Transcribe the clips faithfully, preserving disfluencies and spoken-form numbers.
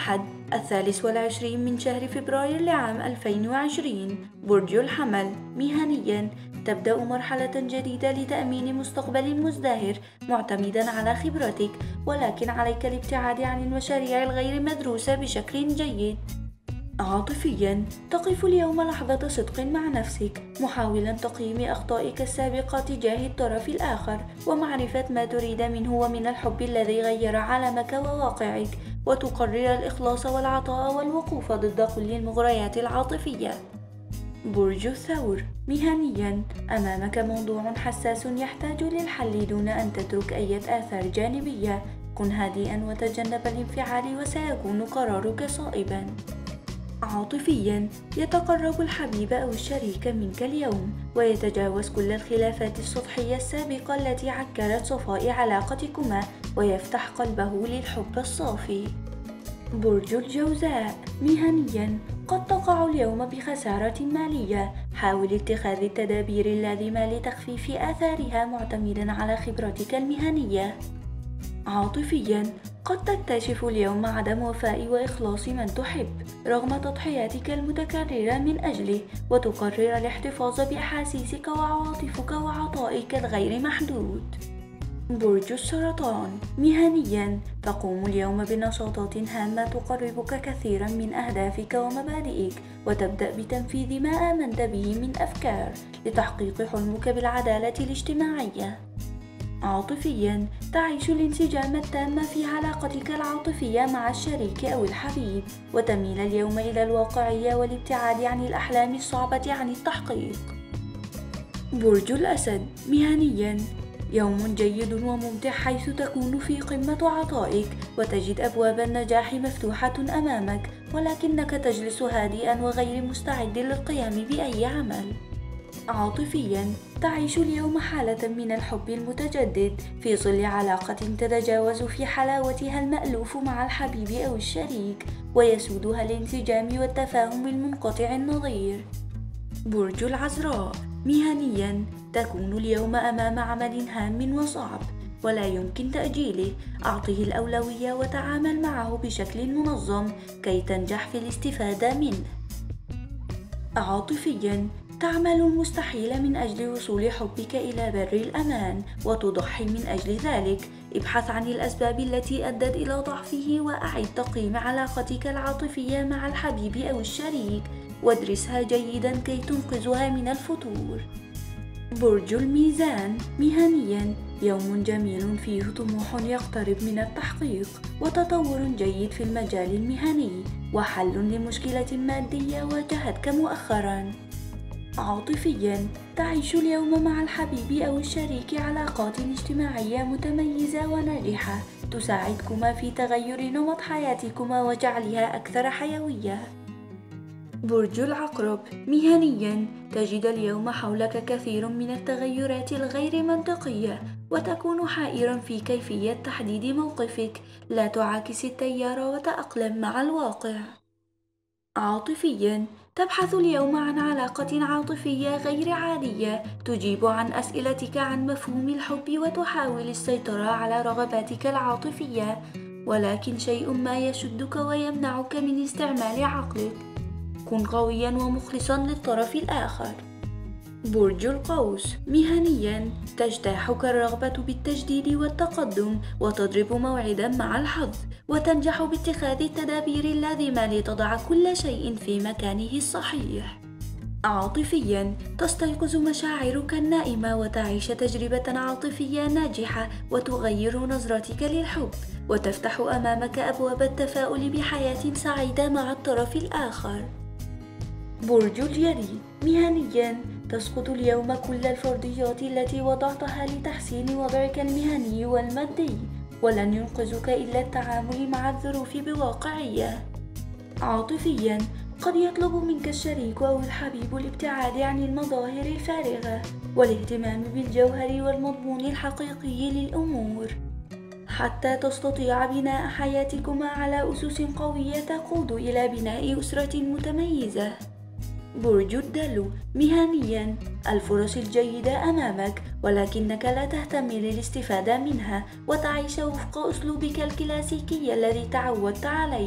الأحد الثالث والعشرين من شهر فبراير لعام ألفين وعشرين. برج الحمل. مهنياً، تبدأ مرحلة جديدة لتأمين مستقبل مزدهر معتمداً على خبرتك، ولكن عليك الابتعاد عن المشاريع الغير مدروسة بشكل جيد. عاطفياً، تقف اليوم لحظة صدق مع نفسك، محاولاً تقييم أخطائك السابقة تجاه الطرف الآخر ومعرفة ما تريد منه ومن الحب الذي غير عالمك وواقعك، وتقرر الإخلاص والعطاء والوقوف ضد كل المغريات العاطفية. برج الثور. مهنياً، أمامك موضوع حساس يحتاج للحل دون أن تترك أي آثار جانبية. كن هادئاً وتجنب الانفعال وسيكون قرارك صائباً. عاطفياً، يتقرب الحبيب أو الشريك منك اليوم ويتجاوز كل الخلافات السطحية السابقة التي عكرت صفاء علاقتكما ويفتح قلبه للحب الصافي. برج الجوزاء. مهنياً، قد تقع اليوم بخسارة مالية، حاول اتخاذ التدابير اللازمة لتخفيف آثارها معتمداً على خبرتك المهنية. عاطفياً، قد تكتشف اليوم عدم وفاء وإخلاص من تحب رغم تضحياتك المتكررة من أجله، وتقرر الاحتفاظ بأحاسيسك وعواطفك وعطائك الغير محدود. برج السرطان. مهنياً، تقوم اليوم بنشاطات هامة تقربك كثيراً من أهدافك ومبادئك، وتبدأ بتنفيذ ما آمنت به من أفكار لتحقيق حلمك بالعدالة الاجتماعية. عاطفياً، تعيش الانسجام التام في علاقتك العاطفية مع الشريك أو الحبيب، وتميل اليوم إلى الواقعية والابتعاد عن الأحلام الصعبة عن التحقيق. برج الأسد. مهنياً، يوم جيد وممتع حيث تكون في قمة عطائك وتجد أبواب النجاح مفتوحة أمامك، ولكنك تجلس هادئاً وغير مستعد للقيام بأي عمل. عاطفياً، تعيش اليوم حالة من الحب المتجدد في ظل علاقة تتجاوز في حلاوتها المألوف مع الحبيب أو الشريك، ويسودها الانسجام والتفاهم المنقطع النظير. برج العذراء. مهنياً، تكون اليوم أمام عمل هام وصعب ولا يمكن تأجيله، أعطه الأولوية وتعامل معه بشكل منظم كي تنجح في الاستفادة منه. عاطفياً، تعمل المستحيل من أجل وصول حبك إلى بر الأمان وتضحي من أجل ذلك. ابحث عن الأسباب التي أدت إلى ضعفه وأعد تقييم علاقتك العاطفية مع الحبيب أو الشريك وادرسها جيداً كي تنقذها من الفتور. برج الميزان. مهنياً، يوم جميل فيه طموح يقترب من التحقيق وتطور جيد في المجال المهني وحل لمشكلة مادية واجهتك مؤخراً. عاطفياً، تعيش اليوم مع الحبيب أو الشريك علاقات اجتماعية متميزة وناجحة تساعدكما في تغير نمط حياتكما وجعلها أكثر حيوية. برج العقرب. مهنياً، تجد اليوم حولك كثير من التغيرات الغير منطقية وتكون حائراً في كيفية تحديد موقفك. لا تعاكس التيار وتأقلم مع الواقع. عاطفياً، تبحث اليوم عن علاقة عاطفية غير عادية تجيب عن أسئلتك عن مفهوم الحب وتحاول السيطرة على رغباتك العاطفية، ولكن شيء ما يشدك ويمنعك من استعمال عقلك. كن قوياً ومخلصاً للطرف الآخر. برج القوس. مهنياً، تجتاحك الرغبة بالتجديد والتقدم وتضرب موعداً مع الحظ وتنجح باتخاذ التدابير اللازمة لتضع كل شيء في مكانه الصحيح. عاطفياً، تستيقظ مشاعرك النائمة وتعيش تجربة عاطفية ناجحة وتغير نظرتك للحب وتفتح أمامك أبواب التفاؤل بحياة سعيدة مع الطرف الآخر. برج الجدي. مهنياً، تسقط اليوم كل الفرضيات التي وضعتها لتحسين وضعك المهني والمادي، ولن ينقذك إلا التعامل مع الظروف بواقعية. عاطفياً، قد يطلب منك الشريك أو الحبيب الابتعاد عن المظاهر الفارغة والاهتمام بالجوهر والمضمون الحقيقي للأمور حتى تستطيع بناء حياتكما على أسس قوية تقود إلى بناء أسرة متميزة. برج الدلو. مهنياً، الفرص الجيدة أمامك ولكنك لا تهتم للاستفادة منها وتعيش وفق أسلوبك الكلاسيكي الذي تعودت عليه،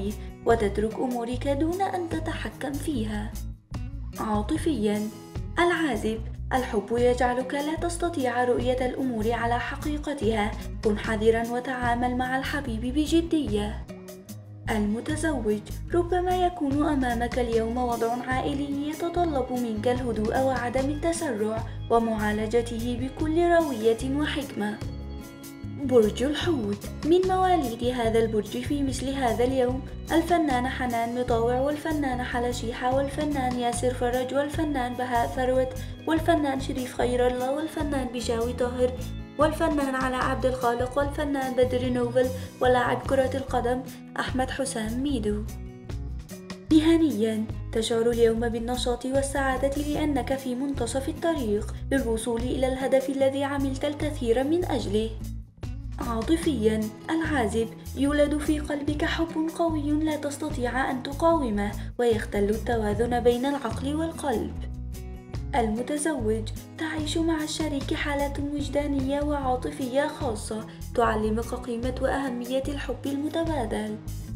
وتترك أمورك دون أن تتحكم فيها. عاطفياً، العازب: الحب يجعلك لا تستطيع رؤية الأمور على حقيقتها، كن حذراً وتعامل مع الحبيب بجدية. المتزوج: ربما يكون أمامك اليوم وضع عائلي يتطلب منك الهدوء وعدم التسرع ومعالجته بكل روية وحكمة. برج الحوت: من مواليد هذا البرج في مثل هذا اليوم الفنانة حنان مطاوع والفنانة حلا شيحة والفنان ياسر فرج والفنان بهاء ثروت والفنان شريف خير الله والفنان بشاوي طاهر والفنان علاء عبد الخالق والفنان بدر نوفل ولاعب كرة القدم أحمد حسام ميدو. مهنياً، تشعر اليوم بالنشاط والسعادة لأنك في منتصف الطريق للوصول إلى الهدف الذي عملت الكثير من أجله. عاطفياً، العازب: يولد في قلبك حب قوي لا تستطيع أن تقاومه ويختل التوازن بين العقل والقلب. المتزوج: تعيش مع الشريك حالة وجدانية وعاطفية خاصة تعلمك قيمة وأهمية الحب المتبادل.